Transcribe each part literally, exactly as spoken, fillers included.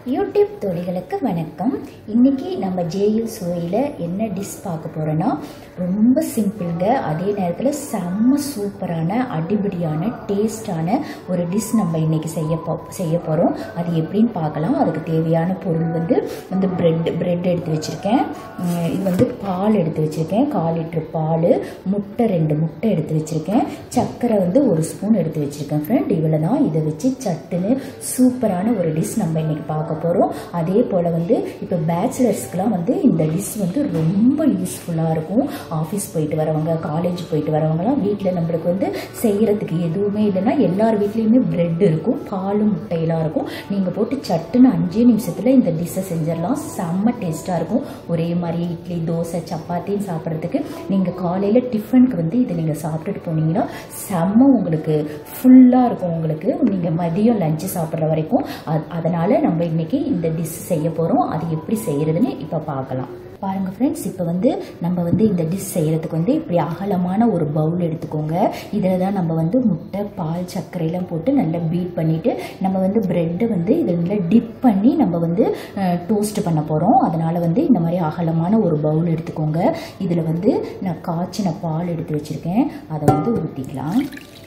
YouTube தோழிகளுக்கு வணக்கம். இன்னைக்கு நம்ம ஜேயு சுவையில் என்ன டிஷ் பார்க்க போகிறோன்னா ரொம்ப சிம்பிளுங்க. அதே நேரத்தில் செம்ம சூப்பரான அடிபடியான டேஸ்டான ஒரு டிஷ் நம்ம இன்னைக்கு செய்ய போ செய்ய போகிறோம். அது எப்படின்னு பார்க்கலாம். அதுக்கு தேவையான பொருள் வந்து வந்து பிரெட் பிரெட் எடுத்து வச்சுருக்கேன். இது வந்து பால் எடுத்து வச்சுருக்கேன், கால் லிட்டர் பால், முட்டை ரெண்டு முட்டை எடுத்து வச்சுருக்கேன், சர்க்கரை வந்து ஒரு ஸ்பூன் எடுத்து வச்சுருக்கேன். ஃப்ரெண்ட் இவ்வளோ தான். இதை வச்சு சட்டுன்னு சூப்பரான ஒரு டிஷ் நம்ம இன்னைக்கு பார்க்க போகிறோம். அதே போல் வந்து இப்போ பேச்சுலர்ஸ்க்குலாம் வந்து இந்த டிஷ் வந்து ரொம்ப யூஸ்ஃபுல்லாக இருக்கும். ஆஃபீஸ் போயிட்டு வரவங்க, காலேஜ் போயிட்டு வரவங்கலாம் வீட்டில் நம்மளுக்கு வந்து செய்கிறதுக்கு எதுவுமே இல்லைன்னா எல்லார் வீட்லேயுமே பிரெட் இருக்கும், பாலும் முட்டையெல்லாம் இருக்கும். நீங்கள் போட்டு சட்டுன்னு அஞ்சே நிமிஷத்தில் இந்த டிஷ்ஷை செஞ்சிடலாம். செம்ம டேஸ்ட்டாக இருக்கும். ஒரே மாதிரி இட்லி, தோசை, சப்பாத்தின்னு சாப்பிட்றதுக்கு நீங்கள் காலையில் டிஃபனுக்கு வந்து இதை நீங்கள் சாப்பிட்டுட்டு போனீங்கன்னா செம்ம உங்களுக்கு ஃபுல்லாக இருக்கும். உங்களுக்கு நீங்கள் மதியம் லஞ்சு சாப்பிட்ற வரைக்கும். அதனால் நம்ம இன்னைக்கு இந்த டிஷ் செய்ய போகிறோம். அது எப்படி செய்கிறதுன்னு இப்போ பார்க்கலாம். பாருங்கள் ஃப்ரெண்ட்ஸ், இப்போ வந்து நம்ம வந்து இந்த டிஷ் செய்கிறதுக்கு வந்து இப்படி அகலமான ஒரு பவுல் எடுத்துக்கோங்க. இதில் தான் நம்ம வந்து முட்டை, பால், சர்க்கரையெல்லாம் போட்டு நல்லா பீட் பண்ணிவிட்டு நம்ம வந்து ப்ரெட்டை வந்து இதில் நல்லா டிப் பண்ணி நம்ம வந்து டோஸ்ட் பண்ண போகிறோம். அதனால் வந்து இந்த மாதிரி அகலமான ஒரு பவுல் எடுத்துக்கோங்க. இதில் வந்து நான் காய்ச்சின பால் எடுத்து வச்சுருக்கேன், அதை வந்து ஊற்றிக்கலாம்.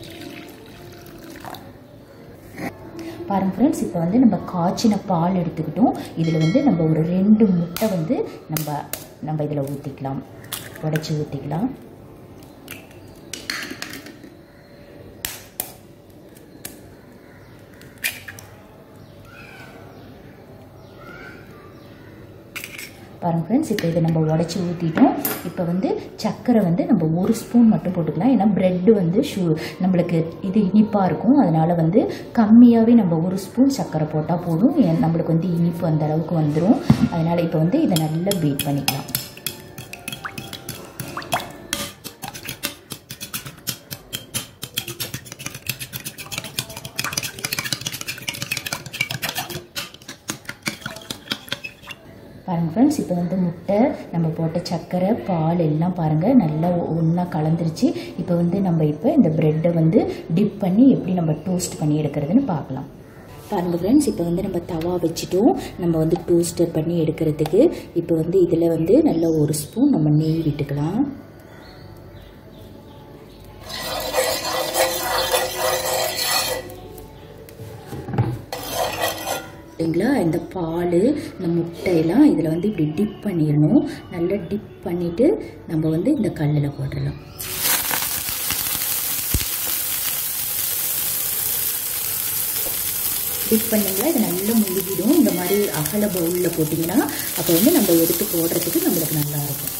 பாருங்கள் ஃப்ரெண்ட்ஸ், இப்போ வந்து நம்ம காய்ச்சின பால் எடுத்துக்கிட்டோம். இதில் வந்து நம்ம ஒரு ரெண்டு முட்டை வந்து நம்ம நம்ம இதில் ஊற்றிக்கலாம், உடச்சி ஊற்றிக்கலாம். பாருங்கள் ஃப்ரெண்ட்ஸ், இப்போ இதை நம்ம உடச்சி ஊற்றிட்டோம். இப்போ வந்து சர்க்கரை வந்து நம்ம ஒரு ஸ்பூன் மட்டும் போட்டுக்கலாம். ஏன்னா ப்ரெட்டு வந்து ஷூ நம்மளுக்கு இது இனிப்பாக இருக்கும். அதனால் வந்து கம்மியாகவே நம்ம ஒரு ஸ்பூன் சர்க்கரை போட்டால் போதும். நம்மளுக்கு வந்து இனிப்பு அந்த அளவுக்கு வந்துடும். அதனால் இப்போ வந்து இதை நல்லா பீட் பண்ணிக்கலாம். பாருங்கள் ஃப்ரெண்ட்ஸ், இப்போ வந்து முட்டை, நம்ம போட்ட சர்க்கரை, பால் எல்லாம் பாருங்கள் நல்லா ஒன்றா கலந்துருச்சு. இப்போ வந்து நம்ம இப்போ இந்த ப்ரெட்டை வந்து டிப் பண்ணி எப்படி நம்ம டோஸ்ட் பண்ணி எடுக்கிறதுன்னு பார்க்கலாம். பாருங்கள் ஃப்ரெண்ட்ஸ், இப்போ வந்து நம்ம தவா வச்சுட்டோம் நம்ம வந்து டோஸ்டர் பண்ணி எடுக்கிறதுக்கு. இப்போ வந்து இதில் வந்து நல்லா ஒரு ஸ்பூன் நம்ம நெய் விட்டுக்கலாம். இல்லைங்களா, இந்த பால், இந்த முட்டையெல்லாம் இதில் வந்து இப்படி டிப் பண்ணிடணும். நல்லா டிப் பண்ணிவிட்டு நம்ம வந்து இந்த கல்லில் போட்டுடலாம். டிப் பண்ணிங்களா, இது நல்லா முழுகிடும். இந்த மாதிரி அகல பவுலில் போட்டிங்கன்னா அப்போ வந்து நம்ம எடுத்து போடுறதுக்கு நம்மளுக்கு நல்லாயிருக்கும்.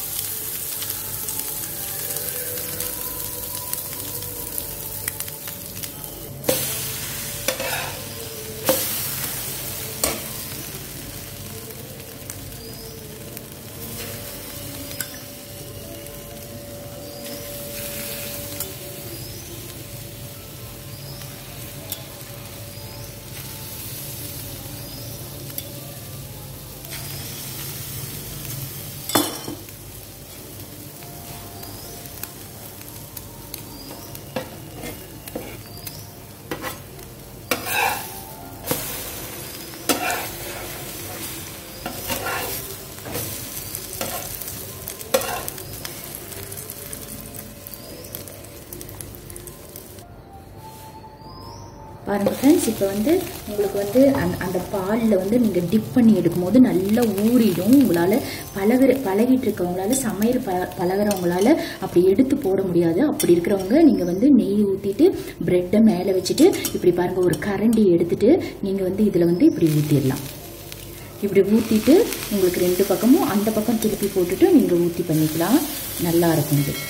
பாருங்கள் ஃப்ரெண்ட்ஸ், இப்போ வந்து உங்களுக்கு வந்து அந்த அந்த பாலில் வந்து நீங்கள் டிப் பண்ணி எடுக்கும்போது நல்லா ஊறிடும். உங்களால் பழகிற பழகிட்டு இருக்கவங்களால, சமையல் ப பழகிறவங்களால அப்படி எடுத்து போட முடியாது. அப்படி இருக்கிறவங்க நீங்கள் வந்து நெய் ஊற்றிட்டு ப்ரெட்டை மேலே வச்சுட்டு இப்படி பாருங்கள், ஒரு கரண்டி எடுத்துட்டு நீங்கள் வந்து இதில் வந்து இப்படி ஊற்றிடலாம். இப்படி ஊற்றிட்டு உங்களுக்கு ரெண்டு பக்கமும் அந்த பக்கம் திருப்பி போட்டுட்டு நீங்கள் ஊற்றி பண்ணிக்கலாம். நல்லா இருக்கும் இது.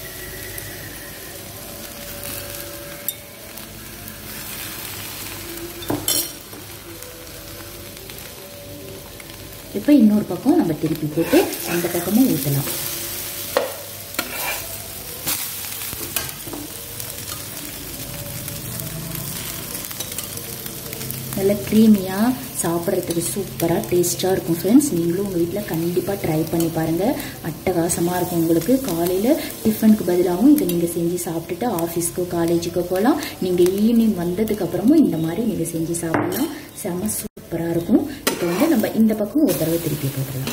இப்போ இன்னொரு பக்கம் நம்ம திருப்பி போட்டு அந்த பக்கமும் ஊற்றலாம். நல்ல க்ரீமியாக சாப்பிட்றதுக்கு சூப்பராக டேஸ்ட்டாக இருக்கும் ஃப்ரெண்ட்ஸ். நீங்களும் உங்கள் வீட்டில் கண்டிப்பாக ட்ரை பண்ணி பாருங்கள். அட்டகாசமாக இருக்கும். உங்களுக்கு காலையில் டிஃபனுக்கு பதிலாகவும் இதை நீங்கள் செஞ்சு சாப்பிட்டுட்டு ஆஃபீஸ்க்கோ காலேஜுக்கோ போகலாம். நீங்கள் ஈவினிங் வந்ததுக்கப்புறமும் இந்த மாதிரி நீங்கள் செஞ்சு சாப்பிட்லாம். செம்ம சூப்பராக இருக்கும். இப்போ வந்து நம்ம இந்த பக்கம் ஒரு தடவை திருப்பி போட்டுடலாம்.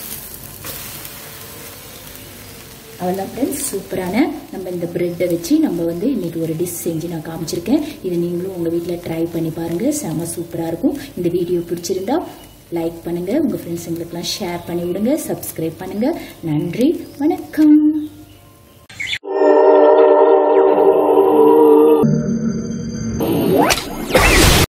அவ்வளோதான் ஃப்ரெண்ட்ஸ், சூப்பரான நம்ம இந்த ப்ரெட்டை வச்சு நம்ம வந்து இன்னைக்கு ஒரு டிஷ் செஞ்சு நான் காமிச்சிருக்கேன். இது நீங்களும் உங்கள் வீட்டில் ட்ரை பண்ணி பாருங்கள், செம சூப்பராக இருக்கும். இந்த வீடியோ பிடிச்சிருந்தா லைக் பண்ணுங்கள், உங்கள் ஃப்ரெண்ட்ஸுங்களுக்கெல்லாம் ஷேர் பண்ணி விடுங்க, சப்ஸ்கிரைப் பண்ணுங்கள். நன்றி, வணக்கம்.